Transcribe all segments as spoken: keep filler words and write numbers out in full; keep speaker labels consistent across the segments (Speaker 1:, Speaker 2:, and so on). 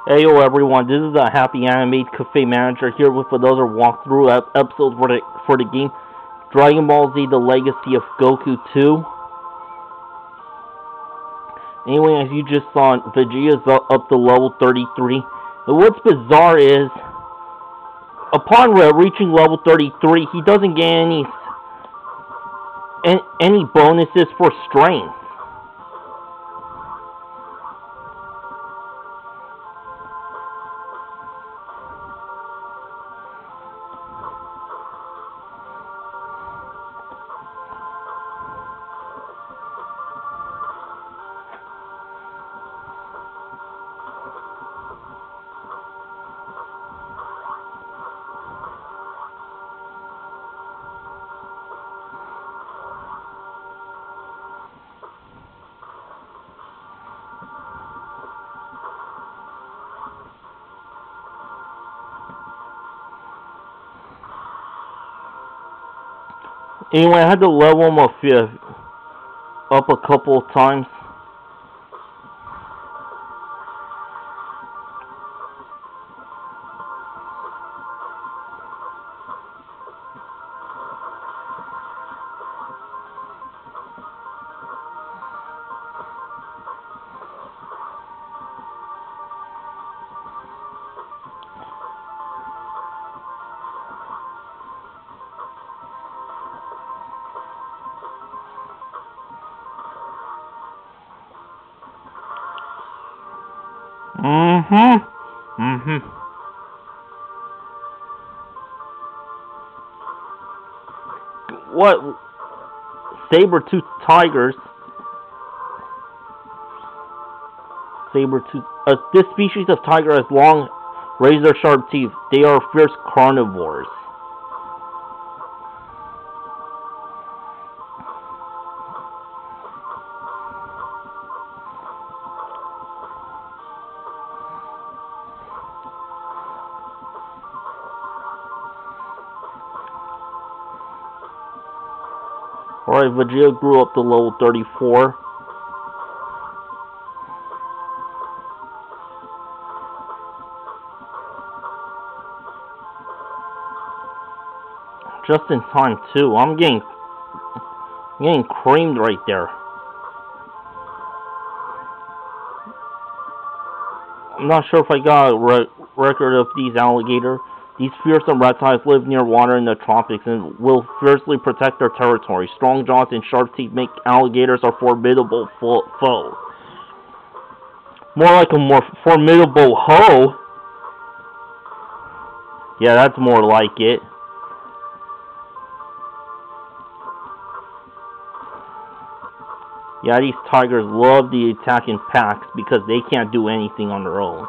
Speaker 1: Hey yo everyone, this is the Happy Anime Cafe Manager here with another walkthrough ep- episode for the for the game Dragon Ball Z: The Legacy of Goku two. Anyway, as you just saw, Vegeta's up, up to level thirty-three. And what's bizarre is, upon re- reaching level thirty-three, he doesn't get any any bonuses for strength. Anyway, I had to level him up, uh, up a couple of times. Mm-hmm. Mm-hmm. What? Saber-tooth tigers. Saber-tooth. Uh, this species of tiger has long, razor-sharp teeth. They are fierce carnivores. Alright, Vegeta grew up to level thirty-four. Just in time too. I'm getting I'm getting creamed right there. I'm not sure if I got a re record of these alligators. These fearsome reptiles live near water in the tropics and will fiercely protect their territory. Strong jaws and sharp teeth make alligators a formidable fo foe. More like a more formidable hoe. Yeah, that's more like it. Yeah, these tigers love the attacking packs because they can't do anything on their own.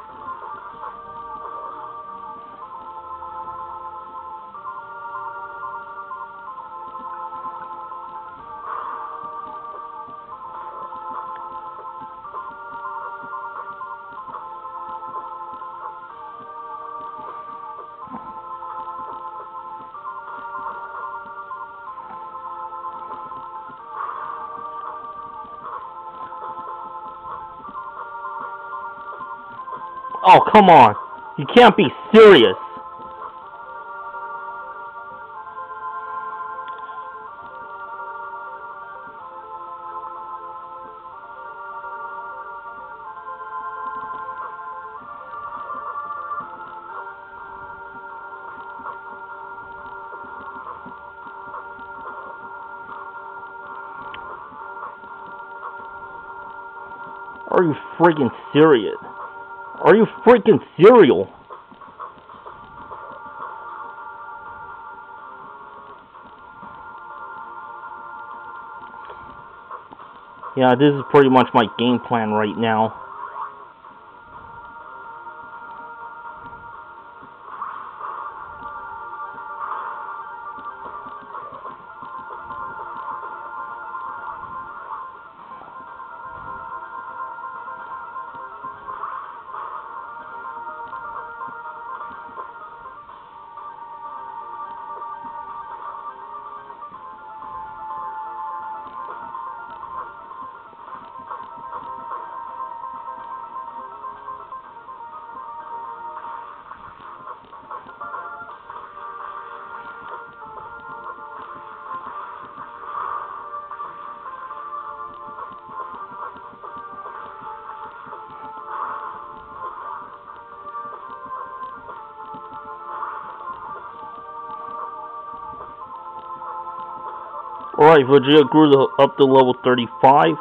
Speaker 1: Oh, come on. You can't be serious. Are you freaking serious? Are you freaking serial? Yeah, this is pretty much my game plan right now. Alright, Vegeta grew to, up to level thirty-five.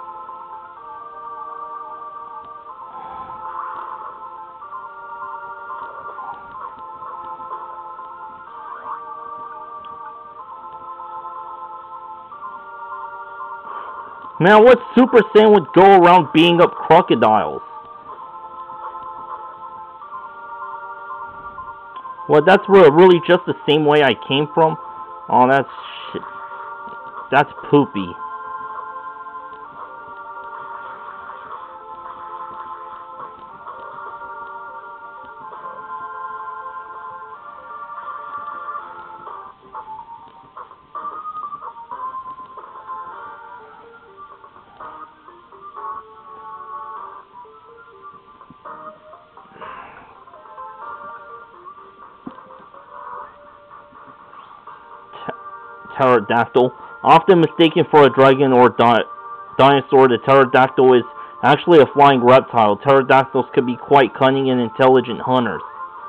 Speaker 1: Man, what Super Saiyan would go around beating up crocodiles? Well, that's really just the same way I came from? Oh, that's shit. That's poopy. Pterodactyl. Often mistaken for a dragon or di dinosaur, the pterodactyl is actually a flying reptile. Pterodactyls could be quite cunning and intelligent hunters.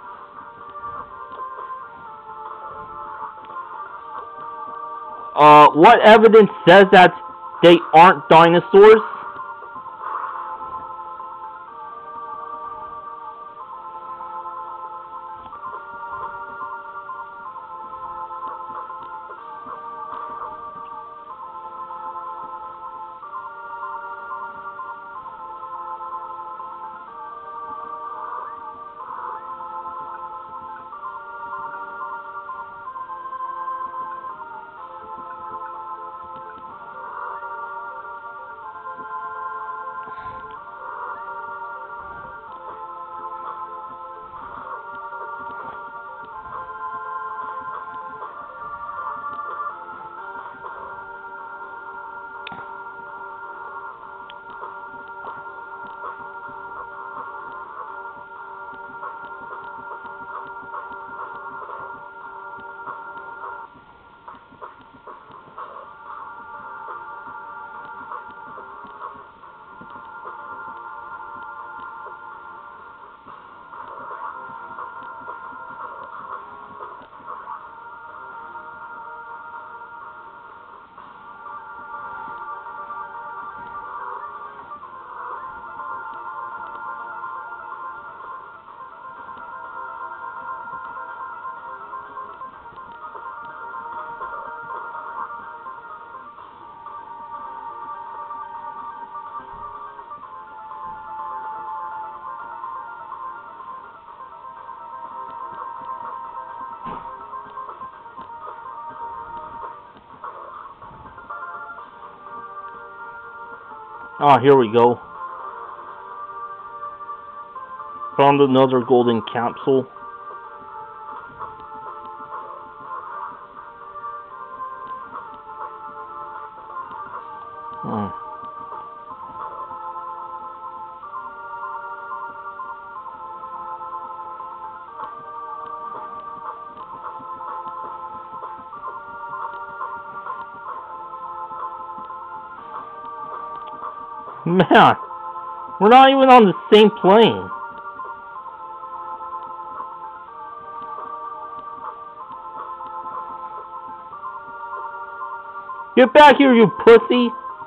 Speaker 1: Uh, what evidence says that they aren't dinosaurs? Ah, here we go. Found another golden capsule. Hmm. Man, we're not even on the same plane. Get back here, you pussy!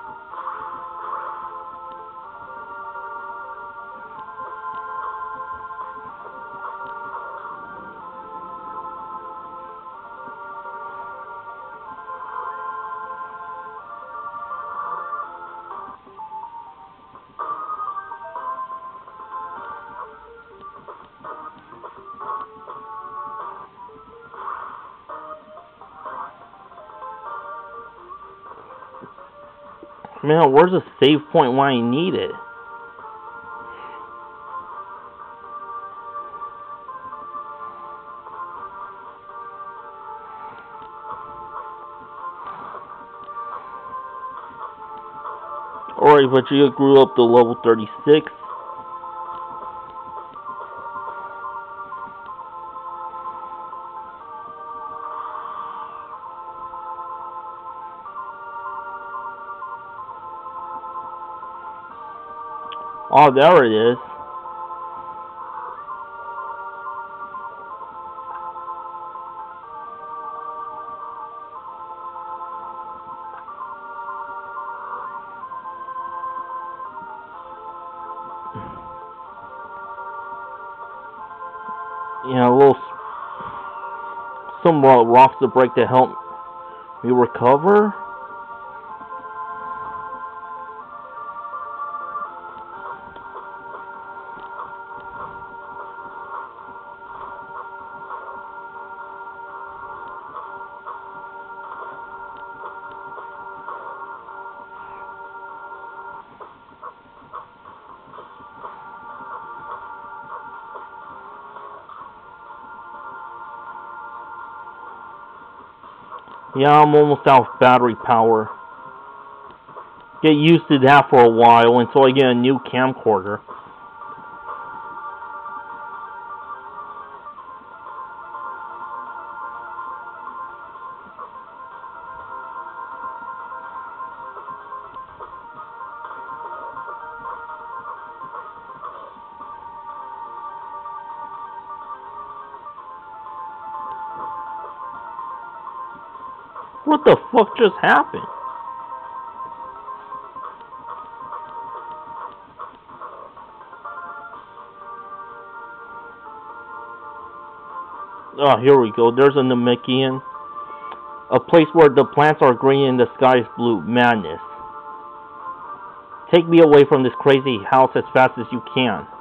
Speaker 1: Man, where's the save point when I need it? Alright, Vegeta grew up to level thirty-six. Oh, there it is. you know, a little, some rocks to break to help me recover. Yeah, I'm almost out of battery power. Get used to that for a while until I get a new camcorder. What the fuck just happened? Oh, here we go. There's a Namekian. A place where the plants are green and the sky is blue. Madness. Take me away from this crazy house as fast as you can.